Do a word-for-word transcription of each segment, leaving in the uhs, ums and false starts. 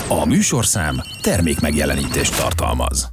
A műsorszám termék megjelenítést tartalmaz.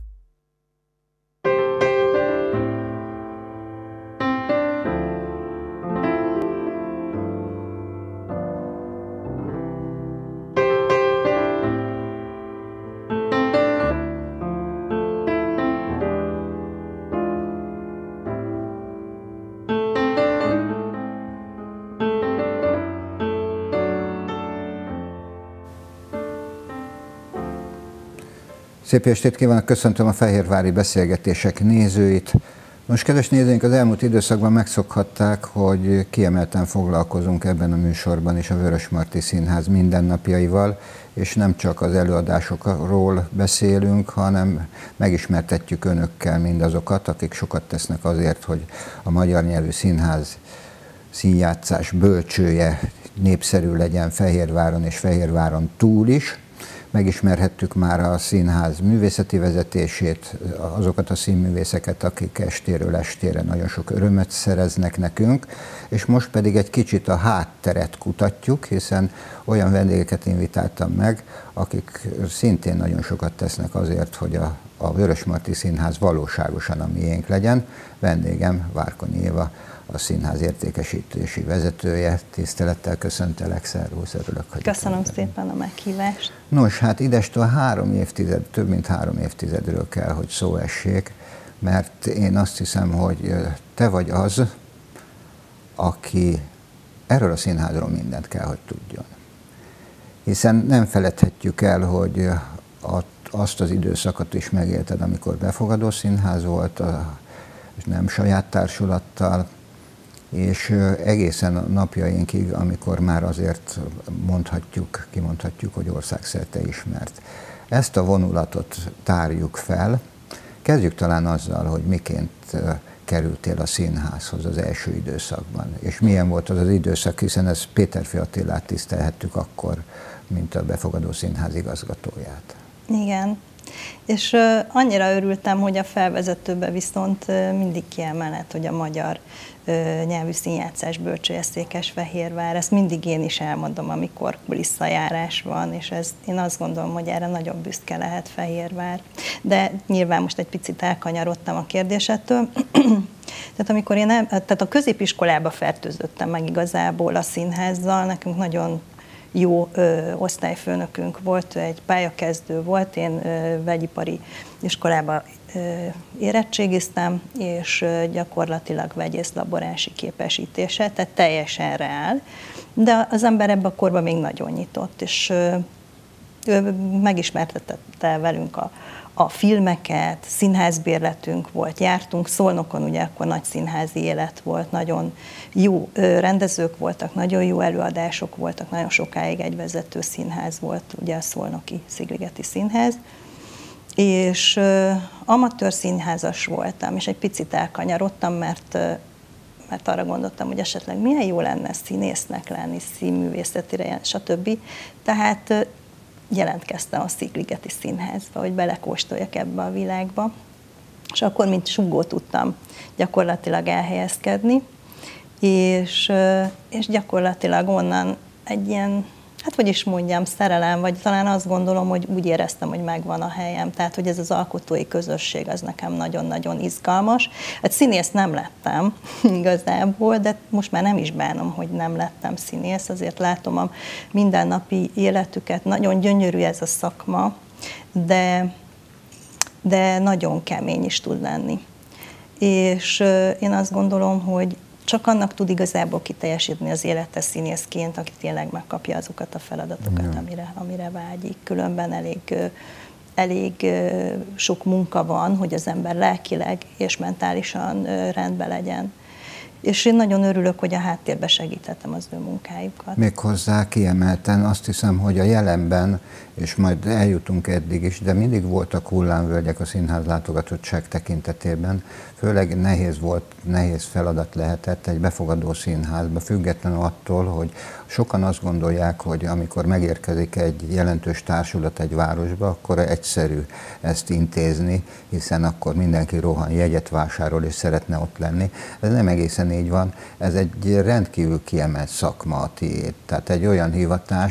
Szép estét kívánok, köszöntöm a fehérvári beszélgetések nézőit. Most, kedves nézőink, az elmúlt időszakban megszokhatták, hogy kiemelten foglalkozunk ebben a műsorban is a Vörösmarty Színház mindennapjaival, és nem csak az előadásokról beszélünk, hanem megismertetjük önökkel mindazokat, akik sokat tesznek azért, hogy a magyar nyelvű színház színjátszás bölcsője népszerű legyen Fehérváron és Fehérváron túl is. Megismerhettük már a színház művészeti vezetését, azokat a színművészeket, akik estéről estére nagyon sok örömet szereznek nekünk, és most pedig egy kicsit a hátteret kutatjuk, hiszen olyan vendégeket invitáltam meg, akik szintén nagyon sokat tesznek azért, hogy a, a Vörösmarty Színház valóságosan a miénk legyen. Vendégem Várkonyi Éva, a színház értékesítési vezetője. Tisztelettel köszöntelek, szervusz, örülök, hogy Köszönöm szépen a meghívást. Nos, hát idestől három évtized, több mint három évtizedről kell, hogy szó essék, mert én azt hiszem, hogy te vagy az, aki erről a színházról mindent kell, hogy tudjon. Hiszen nem feledhetjük el, hogy azt az időszakot is megélted, amikor befogadó színház volt, és nem saját társulattal, és egészen a napjainkig, amikor már azért mondhatjuk, kimondhatjuk, hogy országszerte ismert. Ezt a vonulatot tárjuk fel. Kezdjük talán azzal, hogy miként kerültél a színházhoz az első időszakban, és milyen volt az az időszak, hiszen ezt Péterfi Attilát tisztelhettük akkor, mint a befogadó színház igazgatóját. Igen. És uh, annyira örültem, hogy a felvezetőbe viszont uh, mindig kiemelett, hogy a magyar uh, nyelvű színjátszás bölcsője Székesfehérvár. Ezt mindig én is elmondom, amikor kulisszajárás van, és ez, én azt gondolom, hogy erre nagyon büszke lehet Fehérvár. De nyilván most egy picit elkanyarodtam a kérdésettől. Tehát amikor én el, tehát a középiskolába fertőzöttem meg igazából a színházzal, nekünk nagyon jó ö, osztályfőnökünk volt, egy pályakezdő volt, én ö, vegyipari iskolába ö, érettségiztem, és ö, gyakorlatilag vegyészlaborási képesítése, tehát teljesen reál, de az ember ebben a korban még nagyon nyitott, és ö, ő megismertetette velünk a, a filmeket, színházbérletünk volt, jártunk Szolnokon, ugye akkor nagy színházi élet volt, nagyon jó rendezők voltak, nagyon jó előadások voltak, nagyon sokáig egy vezető színház volt, ugye a Szolnoki Szigligeti Színház, és uh, amatőr színházas voltam, és egy picit elkanyarodtam, mert, uh, mert arra gondoltam, hogy esetleg milyen jó lenne színésznek lenni, színművészetire, stb. Tehát uh, jelentkeztem a Szigligeti Színházba, hogy belekóstoljak ebbe a világba, és akkor mint sugó tudtam gyakorlatilag elhelyezkedni, és, és gyakorlatilag onnan egy ilyen, hát hogy is mondjam, szerelem, vagy talán azt gondolom, hogy úgy éreztem, hogy megvan a helyem, tehát hogy ez az alkotói közösség az nekem nagyon-nagyon izgalmas. Hát színész nem lettem igazából, de most már nem is bánom, hogy nem lettem színész, azért látom a mindennapi életüket, nagyon gyönyörű ez a szakma, de, de nagyon kemény is tud lenni. És én azt gondolom, hogy csak annak tud igazából kiteljesíteni az élete színészként, aki tényleg megkapja azokat a feladatokat, amire, amire vágyik. Különben elég, elég sok munka van, hogy az ember lelkileg és mentálisan rendben legyen. És én nagyon örülök, hogy a háttérbe segítettem az ő munkájukat. Méghozzá kiemelten azt hiszem, hogy a jelenben, és majd eljutunk eddig is, de mindig voltak hullámvölgyek a színház látogatottság tekintetében. Főleg nehéz volt, nehéz feladat lehetett egy befogadó színházba, függetlenül attól, hogy sokan azt gondolják, hogy amikor megérkezik egy jelentős társulat egy városba, akkor egyszerű ezt intézni, hiszen akkor mindenki rohan, jegyet vásárol és szeretne ott lenni. Ez nem egészen így van, ez egy rendkívül kiemelt szakma a tiéd, tehát egy olyan hivatás,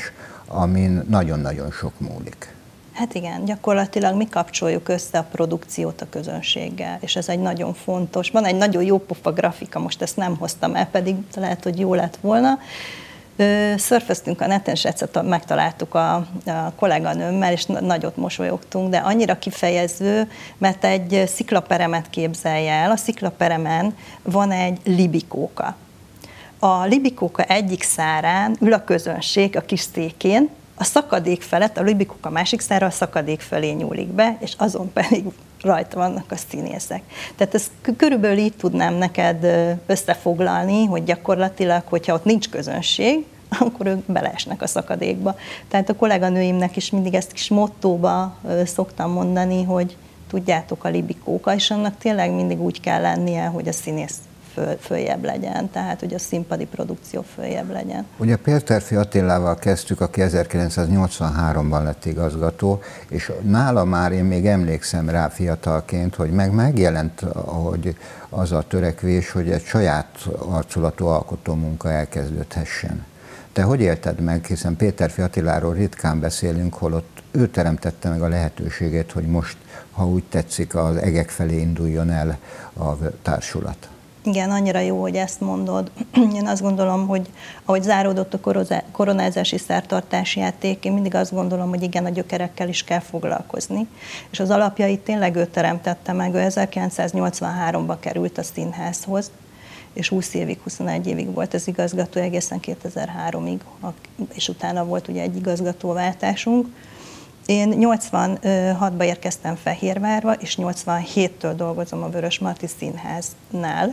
amin nagyon-nagyon sok múlik. Hát igen, gyakorlatilag mi kapcsoljuk össze a produkciót a közönséggel, és ez egy nagyon fontos. Van egy nagyon jó pofa grafika, most ezt nem hoztam el, pedig lehet, hogy jó lett volna. Szörföztünk a neten, és egyszer megtaláltuk a, a kolléganőmmel, és nagyot mosolyogtunk, de annyira kifejező, mert egy sziklaperemet képzelj el, a sziklaperemen van egy libikóka. A libikóka egyik szárán ül a közönség a kis székén, a szakadék felett, a libikóka másik szára a szakadék felé nyúlik be, és azon pedig rajta vannak a színészek. Tehát ezt körülbelül így tudnám neked összefoglalni, hogy gyakorlatilag, hogyha ott nincs közönség, akkor ők beleesnek a szakadékba. Tehát a kolléganőimnek is mindig ezt kis mottóba szoktam mondani, hogy tudjátok, a libikóka, és annak tényleg mindig úgy kell lennie, hogy a színész föl, följebb legyen, tehát hogy a színpadi produkció följebb legyen. Ugye Péterfi Attilával kezdtük, aki ezerkilencszáznyolcvanháromban lett igazgató, és nála már én még emlékszem rá fiatalként, hogy meg megjelent hogy az a törekvés, hogy egy saját arculatú alkotómunka elkezdődhessen. Te hogy élted meg, hiszen Péterfi Attiláról ritkán beszélünk, holott ő teremtette meg a lehetőségét, hogy most, ha úgy tetszik, az egek felé induljon el a társulat. Igen, annyira jó, hogy ezt mondod. Én azt gondolom, hogy ahogy záródott a koronázási szertartási játék, én mindig azt gondolom, hogy igen, a gyökerekkel is kell foglalkozni. És az alapjait tényleg ő teremtette meg. Ő ezerkilencszáznyolcvanháromban került a színházhoz, és húsz évig, huszonegy évig volt az igazgató, egészen kétezer-háromig, és utána volt ugye egy igazgatóváltásunk. Én nyolcvanhatban érkeztem Fehérvárba, és nyolcvanhéttől dolgozom a Vörösmarty Színháznál,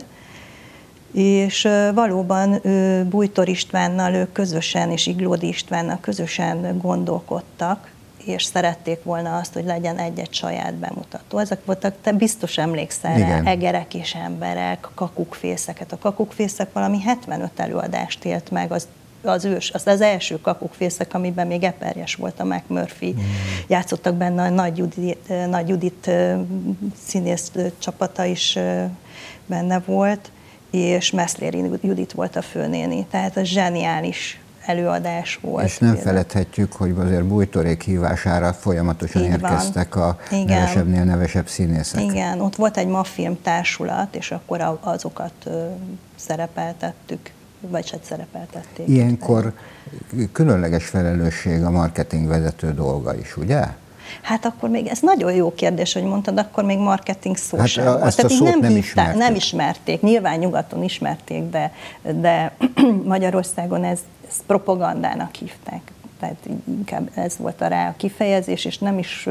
és valóban Bújtor Istvánnal ők közösen, és Iglódi Istvánnal közösen gondolkodtak, és szerették volna azt, hogy legyen egy-egy saját bemutató. Ezek voltak, te biztos emlékszel rá, egerek és emberek, kakukfészeket. A kakukfészek valami hetvenöt előadást élt meg, az az ős, az, az első kakukfészek, amiben még Eperjes volt a McMurphy. Mm. Játszottak benne a Nagy Judit, Nagy Judit színész csapata is benne volt, és Meszléri Judit volt a főnéni. Tehát ez zseniális előadás volt. És nem feledhetjük, hogy azért Bújtorék hívására folyamatosan így érkeztek van. A igen. nevesebbnél nevesebb színészek. Igen, ott volt egy MAFFILM társulat, és akkor azokat szerepeltettük. Vagy hát szerepeltették. Ilyenkor különleges felelősség a marketingvezető dolga is, ugye? Hát akkor még, ez nagyon jó kérdés, hogy mondtad, akkor még marketing szó hát sem volt. Tehát így nem, nem, ismerték. nem ismerték. Nyilván nyugaton ismerték, de, de Magyarországon ez, ezt propagandának hívták. Tehát inkább ez volt a rá a kifejezés, és nem is,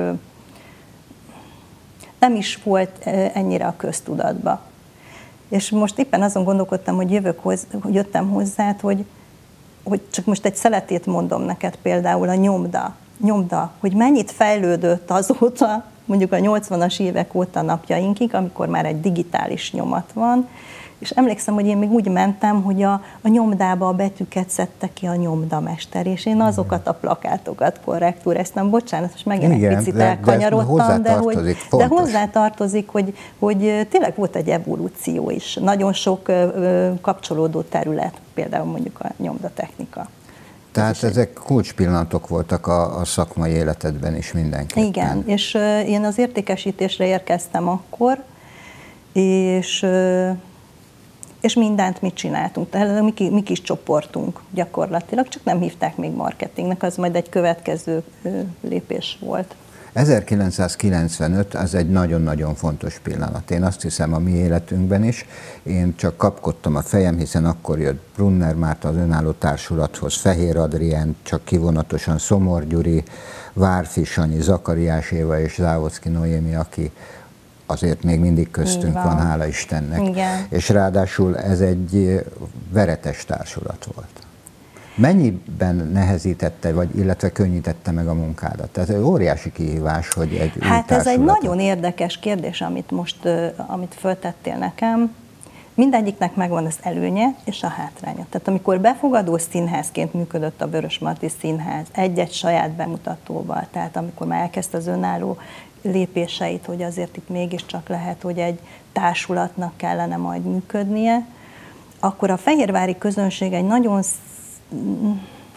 nem is volt ennyire a köztudatba. És most éppen azon gondolkodtam, hogy jövök hoz, hogy jöttem hozzád, hogy, hogy csak most egy szeletét mondom neked, például a nyomda. Nyomda, hogy mennyit fejlődött azóta, mondjuk a nyolcvanas évek óta napjainkig, amikor már egy digitális nyomat van, és emlékszem, hogy én még úgy mentem, hogy a, a nyomdába a betűket szedte ki a nyomdamester, és én azokat a plakátokat korrektúreztem. Bocsánat, most megint egy picit elkanyarodtam, de, de, hogy, de hozzátartozik, hogy, hogy tényleg volt egy evolúció is. Nagyon sok ö, kapcsolódó terület, például mondjuk a nyomdatechnika. Tehát ezek kulcspillanatok voltak a, a szakmai életedben is mindenképpen. Igen, és ö, én az értékesítésre érkeztem akkor, és... Ö, és mindent mit csináltunk, tehát mi, mi kis csoportunk gyakorlatilag, csak nem hívták még marketingnek, az majd egy következő lépés volt. ezerkilencszázkilencvenöt az egy nagyon-nagyon fontos pillanat. Én azt hiszem a mi életünkben is. Én csak kapkodtam a fejem, hiszen akkor jött Brunner Márta az önálló társulathoz, Fehér Adrien, csak kivonatosan Szomor Gyuri, Várfi Sanyi, Zakariás Éva és Závodszky Noémi, aki azért még mindig köztünk van. van, hála Istennek. Igen. És ráadásul ez egy veretes társulat volt. Mennyiben nehezítette, vagy illetve könnyítette meg a munkádat? Tehát egy óriási kihívás, hogy egy Hát ez egy nagyon érdekes kérdés, amit most amit föltettél nekem. Mindegyiknek megvan az előnye és a hátránya. Tehát amikor befogadó színházként működött a Vörösmarty Színház, egy-egy saját bemutatóval, tehát amikor már elkezdte az önálló lépéseit, hogy azért itt mégiscsak lehet, hogy egy társulatnak kellene majd működnie, akkor a fehérvári közönség egy nagyon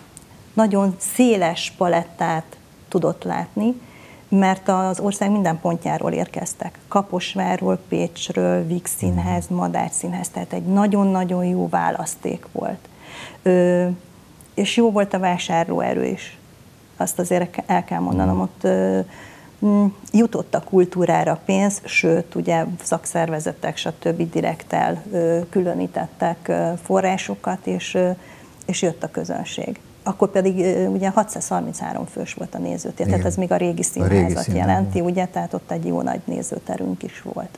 nagyon széles palettát tudott látni, mert az ország minden pontjáról érkeztek. Kaposvárról, Pécsről, Víg Színház, Madách Színház, tehát egy nagyon-nagyon jó választék volt. Ö, és jó volt a vásárlóerő is. Azt azért el kell mondanom, ott ö, jutott a kultúrára pénz, sőt, ugye szakszervezetek, stb. Direkttel ö, különítettek ö, forrásokat, és, ö, és jött a közönség. Akkor pedig ugye hatszázharminchárom fős volt a nézőtér, tehát ez még a régi színházat jelenti, ugye, tehát ott egy jó nagy nézőterünk is volt.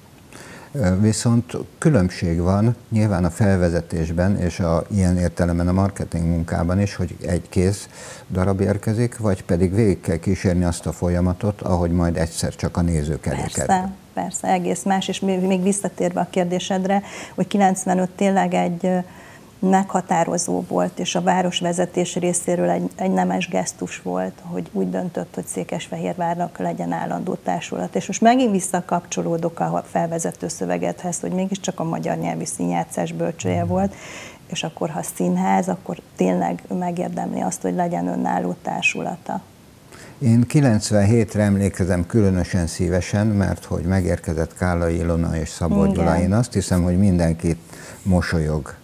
Viszont különbség van nyilván a felvezetésben és a, ilyen értelemben a marketing munkában is, hogy egy kész darab érkezik, vagy pedig végig kell kísérni azt a folyamatot, ahogy majd egyszer csak a nézők elé kerül. Persze, persze, egész más, és még visszatérve a kérdésedre, hogy kilencvenöt tényleg egy meghatározó volt, és a városvezetés részéről egy, egy nemes gesztus volt, hogy úgy döntött, hogy Székesfehérvárnak legyen állandó társulat. És most megint visszakapcsolódok a felvezető szövegedhez, hogy mégiscsak a magyar nyelvű színjátszás bölcsője volt, és akkor ha színház, akkor tényleg megérdemli azt, hogy legyen önálló társulata. Én kilencvenhétre emlékezem különösen szívesen, mert hogy megérkezett Kállai Ilona és Szabó Gyula, én azt hiszem, hogy mindenkit mosolyog,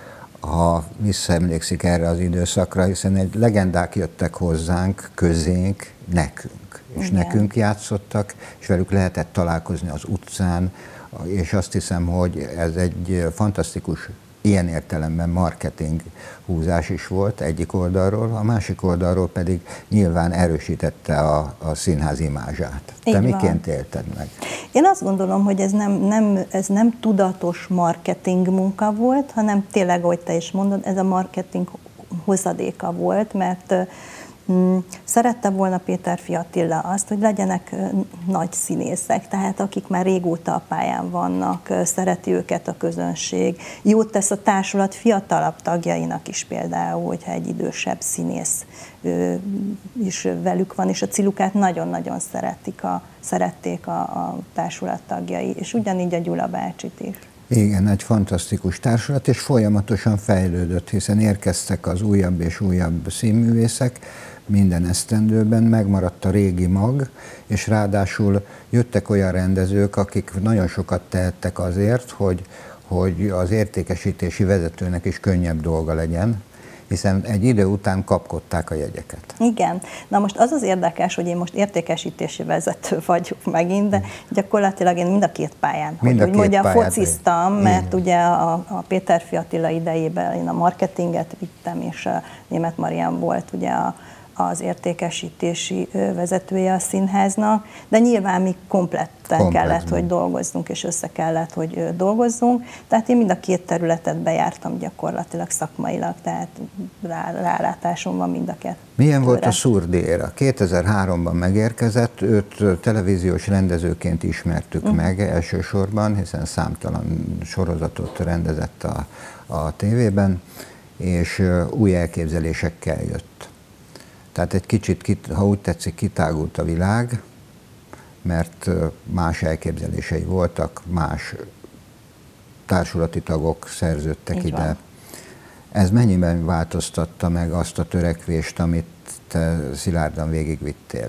ha visszaemlékszik erre az időszakra, hiszen egy legendák jöttek hozzánk, közénk, nekünk. És igen, nekünk játszottak, és velük lehetett találkozni az utcán, és azt hiszem, hogy ez egy fantasztikus, ilyen értelemben marketing húzás is volt egyik oldalról, a másik oldalról pedig nyilván erősítette a, a színház imázsát. Te így miként van. Élted meg? Én azt gondolom, hogy ez nem, nem, ez nem tudatos marketing munka volt, hanem tényleg, ahogy te is mondod, ez a marketing hozadéka volt, mert mm, szerette volna Péterfi Attila azt, hogy legyenek nagy színészek, tehát akik már régóta a pályán vannak, szereti őket a közönség. Jót tesz a társulat fiatalabb tagjainak is például, hogyha egy idősebb színész is velük van, és a Cilukát nagyon-nagyon szeretik a, szerették a, a társulat tagjai, és ugyanígy a Gyula bácsit is. Igen, egy fantasztikus társulat, és folyamatosan fejlődött, hiszen érkeztek az újabb és újabb színművészek, minden esztendőben megmaradt a régi mag, és ráadásul jöttek olyan rendezők, akik nagyon sokat tehettek azért, hogy, hogy az értékesítési vezetőnek is könnyebb dolga legyen, hiszen egy idő után kapkodták a jegyeket. Igen. Na most az az érdekes, hogy én most értékesítési vezető vagyok megint, de gyakorlatilag én mind a két pályán, mind hogy úgy mondjam, fociztam, mert igen, ugye a, a Péterfi Attila idejében én a marketinget vittem, és a Németh Marian volt ugye a az értékesítési vezetője a színháznak, de nyilván mi kompletten Komplet. kellett, hogy dolgozzunk, és össze kellett, hogy dolgozzunk. Tehát én mind a két területet bejártam gyakorlatilag szakmailag, tehát rá, rálátásom van mind a kettőre. Milyen volt a Szurdi éra? kétezer-háromban megérkezett, őt televíziós rendezőként ismertük uh-huh. meg elsősorban, hiszen számtalan sorozatot rendezett a, a tévében, és új elképzelésekkel jött. Tehát egy kicsit, ha úgy tetszik, kitágult a világ, mert más elképzelései voltak, más társulati tagok szerződtek így ide. Van. Ez mennyiben változtatta meg azt a törekvést, amit te szilárdan végigvittél?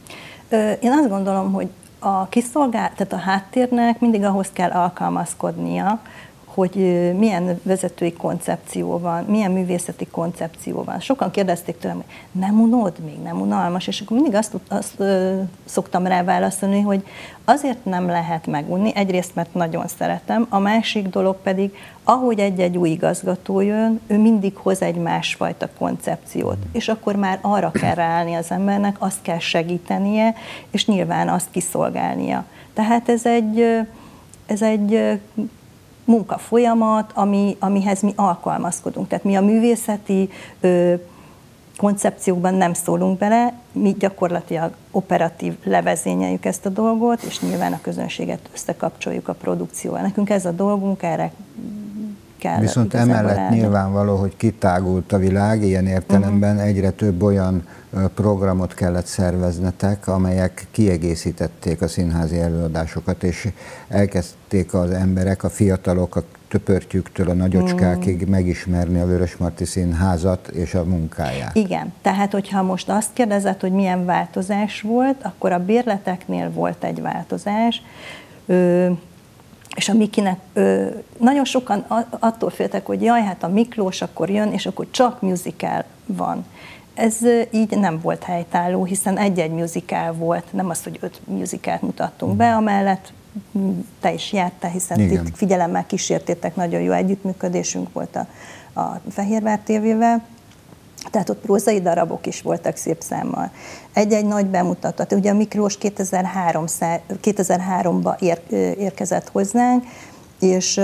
Én azt gondolom, hogy a kiszolgál, tehát a háttérnek mindig ahhoz kell alkalmazkodnia, hogy milyen vezetői koncepció van, milyen művészeti koncepció van. Sokan kérdezték tőlem, hogy nem unod még, nem unalmas, és akkor mindig azt, azt ö, szoktam rá válaszolni, hogy azért nem lehet megunni, egyrészt, mert nagyon szeretem, a másik dolog pedig, ahogy egy-egy új igazgató jön, ő mindig hoz egy másfajta koncepciót, és akkor már arra kell ráállni az embernek, azt kell segítenie, és nyilván azt kiszolgálnia. Tehát ez egy, ez egy munkafolyamat, ami, amihez mi alkalmazkodunk. Tehát mi a művészeti ö, koncepciókban nem szólunk bele, mi gyakorlatilag operatív levezényeljük ezt a dolgot, és nyilván a közönséget összekapcsoljuk a produkcióval. Nekünk ez a dolgunk, erre kell. Viszont emellett állni. Nyilvánvaló, hogy kitágult a világ, ilyen értelemben uh-huh. egyre több olyan programot kellett szerveznetek, amelyek kiegészítették a színházi előadásokat, és elkezdték az emberek, a fiatalok, a töpörtyűktől a nagyocskákig hmm. megismerni a Vörösmarty Színházat és a munkáját. Igen, tehát hogyha most azt kérdezed, hogy milyen változás volt, akkor a bérleteknél volt egy változás, ö, és a Mikinek ö, nagyon sokan attól féltek, hogy jaj, hát a Miklós akkor jön, és akkor csak musical van. Ez így nem volt helytálló, hiszen egy-egy musical volt, nem az, hogy öt musicalt mutattunk be, amellett te is jártál, hiszen igen. itt figyelemmel kísértétek, nagyon jó együttműködésünk volt a, a Fehérvár té vével, tehát ott prózai darabok is voltak szép számmal. Egy-egy nagy bemutató, ugye a Miklós kétezer-háromban ér, érkezett hozzánk, és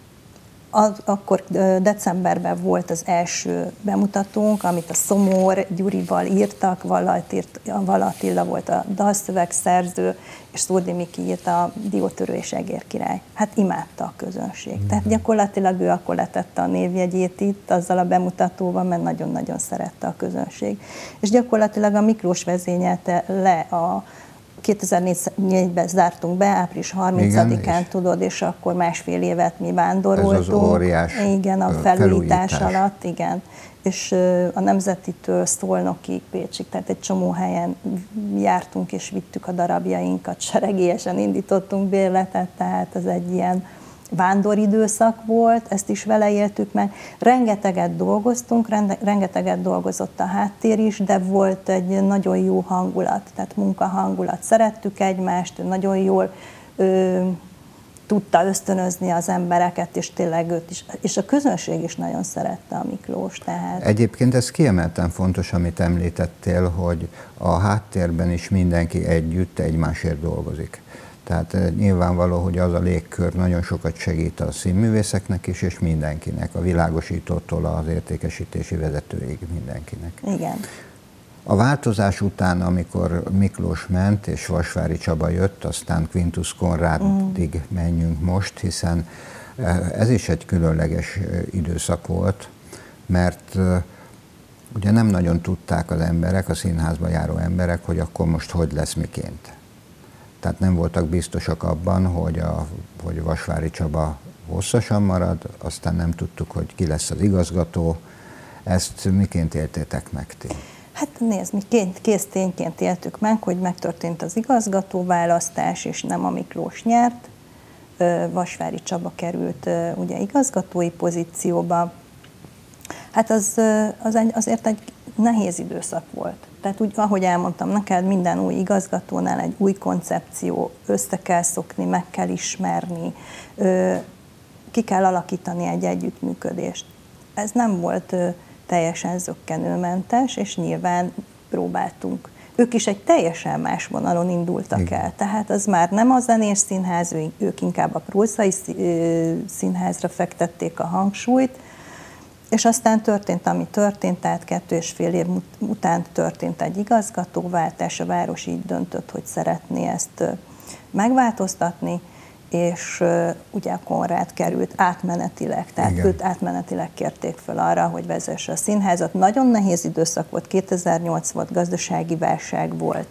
Az, akkor decemberben volt az első bemutatónk, amit a Szomor Gyurival írtak, Valla Attila volt a dalszövegszerző, és Szódi Miki írta a Diótörő és Egér király. Hát imádta a közönség. Mm. Tehát gyakorlatilag ő akkor letette a névjegyét itt azzal a bemutatóval, mert nagyon-nagyon szerette a közönség. És gyakorlatilag a Miklós vezényelte le a kétezer-négyben zártunk be, április harmincadikán, tudod, és akkor másfél évet mi vándoroltunk. Ez az óriás igen, a felújítás, felújítás alatt, igen. És a Nemzetitől Szolnokig, Pécsig, tehát egy csomó helyen jártunk és vittük a darabjainkat, seregélyesen indítottunk bérletet, tehát ez egy ilyen vándoridőszak volt, ezt is vele éltük meg. Rengeteget dolgoztunk, rengeteget dolgozott a háttér is, de volt egy nagyon jó hangulat, tehát munkahangulat. Szerettük egymást, nagyon jól ö, tudta ösztönözni az embereket, és tényleg őt is, és a közönség is nagyon szerette a Miklós. Tehát... Egyébként ez kiemelten fontos, amit említettél, hogy a háttérben is mindenki együtt egymásért dolgozik. Tehát nyilvánvaló, hogy az a légkör nagyon sokat segít a színművészeknek is, és mindenkinek, a világosítótól az értékesítési vezetőig mindenkinek. Igen. A változás után, amikor Miklós ment, és Vasvári Csaba jött, aztán Quintus Konrádig mm. menjünk most, hiszen ez is egy különleges időszak volt, mert ugye nem nagyon tudták az emberek, a színházba járó emberek, hogy akkor most hogy lesz miként. Tehát nem voltak biztosak abban, hogy, a, hogy Vasvári Csaba hosszasan marad, aztán nem tudtuk, hogy ki lesz az igazgató. Ezt miként éltétek meg ti? Hát nézd, mi kész tényként éltük meg, hogy megtörtént az igazgatóválasztás, és nem a Miklós nyert. Vasvári Csaba került ugye igazgatói pozícióba. Hát az, az egy, azért egy nehéz időszak volt. Tehát úgy, ahogy elmondtam neked, minden új igazgatónál egy új koncepció, össze kell szokni, meg kell ismerni, ki kell alakítani egy együttműködést. Ez nem volt teljesen zökkenőmentes, és nyilván próbáltunk. Ők is egy teljesen más vonalon indultak Igen. el. Tehát az már nem a zenés színház, ők inkább a prózai színházra fektették a hangsúlyt, és aztán történt, ami történt, tehát kettő és fél év után történt egy igazgatóváltás, a város így döntött, hogy szeretné ezt megváltoztatni, és ugye a Konrád került átmenetileg, tehát Igen. őt átmenetileg kérték fel arra, hogy vezesse a színházat. Nagyon nehéz időszak volt, kétezer-nyolc volt, gazdasági válság volt.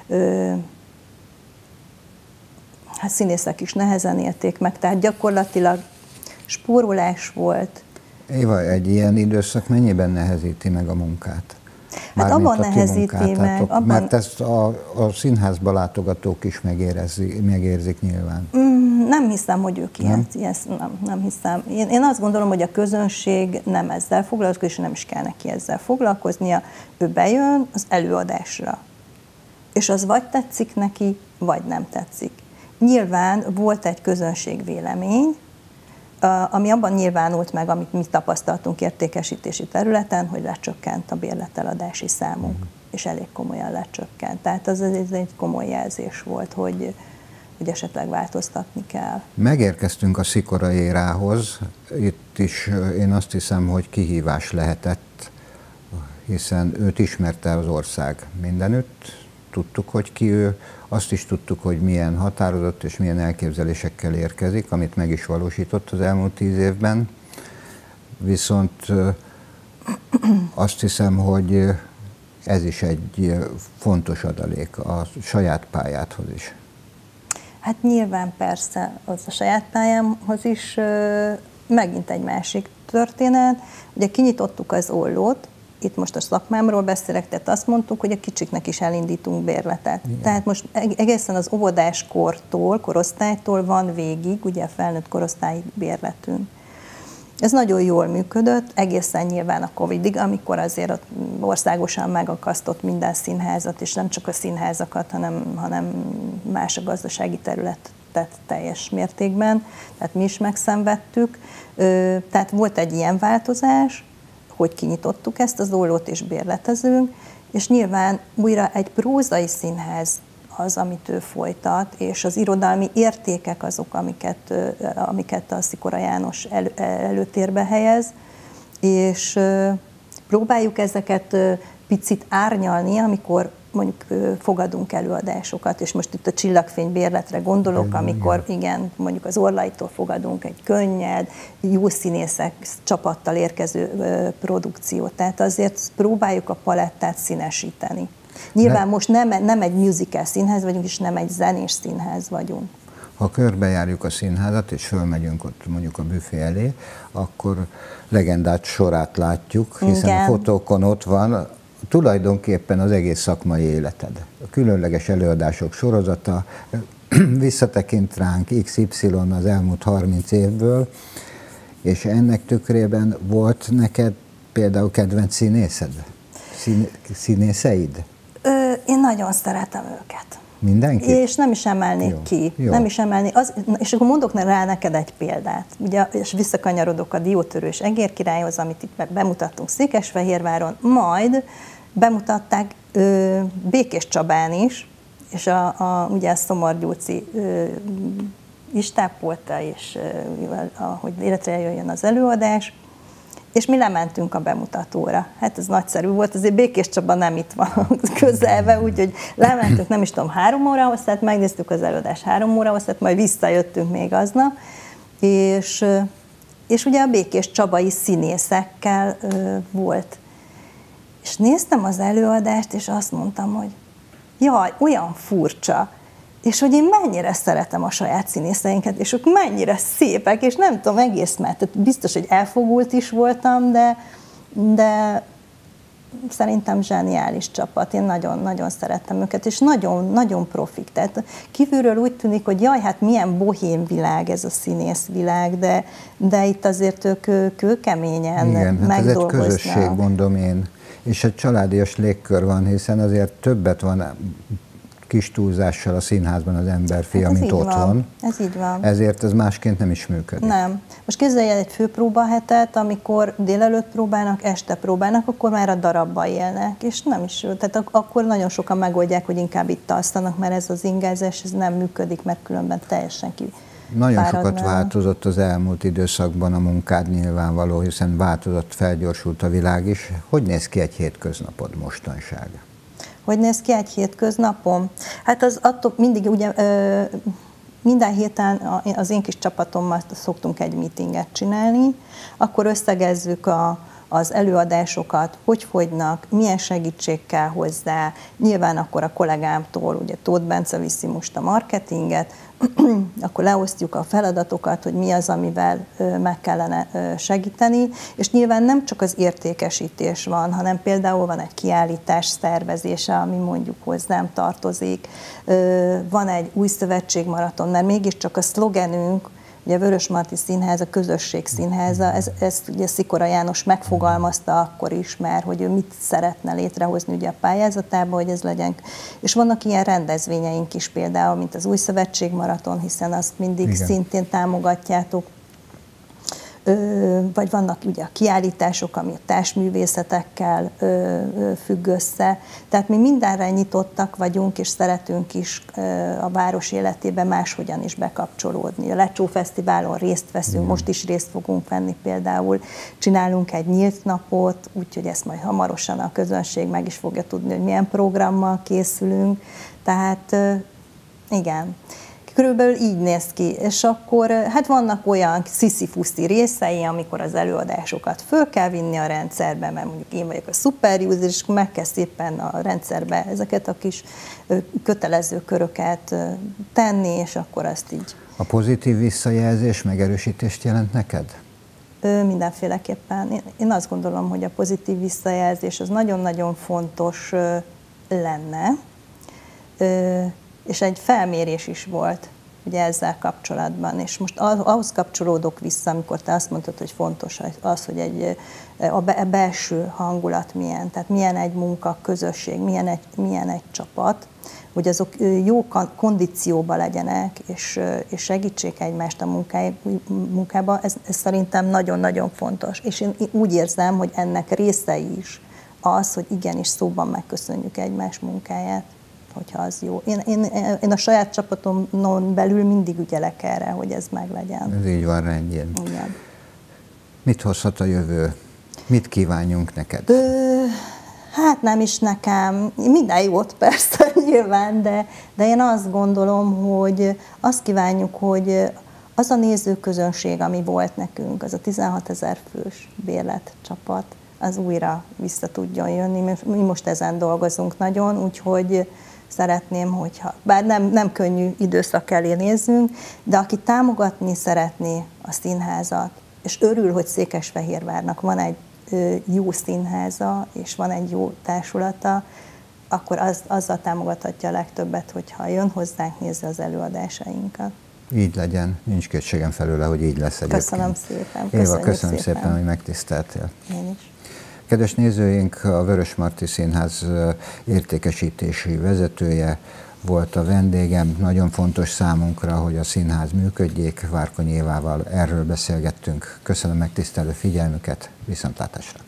Hát színészek is nehezen élték meg, tehát gyakorlatilag spórolás volt. Éva, egy ilyen időszak mennyiben nehezíti meg a munkát? Hát abban nehezíti meg. Abban... Mert ezt a, a színházba látogatók is megérzik, megérzik nyilván. Mm, nem hiszem, hogy ők ilyen, ilyen nem, nem hiszem. Én, én azt gondolom, hogy a közönség nem ezzel foglalkozik, és nem is kell neki ezzel foglalkoznia. Ő bejön az előadásra. És az vagy tetszik neki, vagy nem tetszik. Nyilván volt egy közönségvélemény, ami abban nyilvánult meg, amit mi tapasztaltunk értékesítési területen, hogy lecsökkent a bérleteladási számunk, mm. és elég komolyan lecsökkent. Tehát az ez egy komoly jelzés volt, hogy, hogy esetleg változtatni kell. Megérkeztünk a Szikora érához. Itt is én azt hiszem, hogy kihívás lehetett, hiszen őt ismerte az ország mindenütt. Tudtuk, hogy ki ő, azt is tudtuk, hogy milyen határozott és milyen elképzelésekkel érkezik, amit meg is valósított az elmúlt tíz évben. Viszont azt hiszem, hogy ez is egy fontos adalék a saját pályádhoz is. Hát nyilván persze, az a saját pályámhoz is megint egy másik történet. Ugye kinyitottuk az ollót, itt most a szakmámról beszélek, tehát azt mondtuk, hogy a kicsiknek is elindítunk bérletet. Igen. Tehát most egészen az óvodáskortól, korosztálytól van végig, ugye a felnőtt korosztályi bérletünk. Ez nagyon jól működött, egészen nyilván a Covidig, amikor azért országosan megakasztott minden színházat, és nem csak a színházakat, hanem, hanem más a gazdasági területet teljes mértékben, tehát mi is megszenvedtük. Tehát volt egy ilyen változás, hogy kinyitottuk ezt az ollót és bérletezünk, és nyilván újra egy prózai színház az, amit ő folytat, és az irodalmi értékek azok, amiket, amiket a Szikora János elő, előtérbe helyez, és próbáljuk ezeket picit árnyalni, amikor mondjuk fogadunk előadásokat, és most itt a Csillagfény bérletre gondolok, amikor igen, mondjuk az Orlaitól fogadunk egy könnyed, jó színészek csapattal érkező produkciót, tehát azért próbáljuk a palettát színesíteni. Nyilván ne. most nem, nem egy musical színház vagyunk, és nem egy zenés színház vagyunk. Ha körbejárjuk a színházat, és fölmegyünk ott mondjuk a büfé elé, akkor legendát sorát látjuk, hiszen igen. a fotókon ott van tulajdonképpen az egész szakmai életed. A különleges előadások sorozata visszatekint ránk iksz ipszilon az elmúlt harminc évből, és ennek tükrében volt neked például kedvenc színészed? Szín, színészeid? Ö, én nagyon szeretem őket. Mindenki? És nem is emelnék jó, ki. Jó. Nem is emelni. Az, és akkor mondok rá neked egy példát. Ugye, és visszakanyarodok a Diótörő és Egérkirályhoz, amit itt bemutattunk Székesfehérváron, majd bemutatták ö, Békés Csabán is, és a, a, ugye a Szomorgyúci ö, is tápolta, és ö, ahogy életre jöjjön az előadás, és mi lementünk a bemutatóra. Hát ez nagyszerű volt, azért Békés Csaba nem itt van közelbe, úgyhogy lementünk, nem is tudom, három óra hosszát, megnéztük az előadást három óra hosszát, majd visszajöttünk még aznap, és, és ugye a Békés Csabai színészekkel ö, volt. És néztem az előadást, és azt mondtam, hogy jaj, olyan furcsa, és hogy én mennyire szeretem a saját színészeinket, és ők mennyire szépek, és nem tudom, egész mert biztos, hogy elfogult is voltam, de, de szerintem zseniális csapat, én nagyon-nagyon szerettem őket, és nagyon-nagyon profik. Tehát kívülről úgy tűnik, hogy jaj, hát milyen bohém világ ez a színészvilág, de, de itt azért ők kőkeményen igen, megdolgoznak. Hát ez egy közösség, mondom én, és egy családias légkör van, hiszen azért többet van kis túlzással a színházban az emberfia, hát mint otthon. Van. Ez így van. Ezért ez másként nem is működik. Nem. Most képzelj el egy főpróbahetet, amikor délelőtt próbálnak, este próbálnak, akkor már a darabba élnek, és nem is, tehát ak- akkor nagyon sokan megoldják, hogy inkább itt alszanak, mert ez az ingázás, ez nem működik, mert különben teljesen ki. Nagyon sokat változott az elmúlt időszakban a munkád nyilvánvaló, hiszen változott, felgyorsult a világ is. Hogy néz ki egy hétköznapod mostanság? Hogy néz ki egy hétköznapom? Hát az attól mindig, ugye ö, minden héten az én kis csapatommal szoktunk egy meetinget csinálni, akkor összegezzük a, az előadásokat, hogy fogynak, milyen segítség kell hozzá. Nyilván akkor a kollégámtól, ugye Tóth Bence viszi most a marketinget, akkor leosztjuk a feladatokat, hogy mi az, amivel meg kellene segíteni, és nyilván nem csak az értékesítés van, hanem például van egy kiállítás szervezése, ami mondjuk hozzám tartozik, van egy új szövetségmaraton, mert mégiscsak a szlogenünk, ugye a Vörösmarty Színház, a közösség színháza, ez, ezt ugye Szikora János megfogalmazta akkor is már, hogy ő mit szeretne létrehozni ugye a pályázatában, hogy ez legyen. És vannak ilyen rendezvényeink is például, mint az új szövetségmaraton, hiszen azt mindig igen. szintén támogatjátok. Ö, vagy vannak ugye a kiállítások, ami a társművészetekkel ö, ö, függ össze. Tehát mi mindenre nyitottak vagyunk, és szeretünk is ö, a város életében máshogyan is bekapcsolódni. A Lecsó Fesztiválon részt veszünk, mm. most is részt fogunk venni például. Csinálunk egy nyílt napot, úgyhogy ezt majd hamarosan a közönség meg is fogja tudni, hogy milyen programmal készülünk. Tehát ö, igen. Körülbelül így néz ki, és akkor hát vannak olyan sziszi-fuszi részei, amikor az előadásokat föl kell vinni a rendszerbe, mert mondjuk én vagyok a super user, és meg kell szépen a rendszerbe ezeket a kis kötelező köröket tenni, és akkor azt így. A pozitív visszajelzés megerősítést jelent neked? Ö, mindenféleképpen. Én, én azt gondolom, hogy a pozitív visszajelzés az nagyon-nagyon fontos ö, lenne, ö, és egy felmérés is volt ugye ezzel kapcsolatban, és most ahhoz kapcsolódok vissza, amikor te azt mondtad, hogy fontos az, hogy egy, a belső hangulat milyen, tehát milyen egy munka, közösség, milyen egy, milyen egy csapat, hogy azok jó kondícióban legyenek, és, és segítsék egymást a munkába, ez, ez szerintem nagyon-nagyon fontos. És én úgy érzem, hogy ennek része is az, hogy igenis szóban megköszönjük egymás munkáját, hogyha az jó. Én, én, én a saját csapatomon belül mindig ügyelek erre, hogy ez meglegyen. Ez így van, rendjén. Igen. Mit hozhat a jövő? Mit kívánjunk neked? Ö, hát nem is nekem. Minden jót persze nyilván, de, de én azt gondolom, hogy azt kívánjuk, hogy az a nézőközönség, ami volt nekünk, az a tizenhatezer fős bérletcsapat, az újra vissza tudjon jönni. Mi most ezen dolgozunk nagyon, úgyhogy szeretném, hogyha, bár nem, nem könnyű időszak elé nézzünk, de aki támogatni szeretné a színházat, és örül, hogy Székesfehérvárnak van egy ö, jó színháza, és van egy jó társulata, akkor az, azzal támogathatja a legtöbbet, hogyha jön hozzánk, nézze az előadásainkat. Így legyen, nincs kétségem felőle, hogy így lesz egyébként. Köszönöm szépen. Éva, köszönöm szépen. szépen, hogy megtiszteltél. Én is. Kedves nézőink, a Vörösmarty Színház értékesítési vezetője volt a vendégem. Nagyon fontos számunkra, hogy a színház működjék. Várkonyi Évával erről beszélgettünk. Köszönöm megtisztelő figyelmüket, viszontlátásra!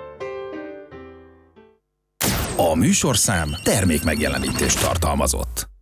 A műsorszám termék megjelenítést tartalmazott.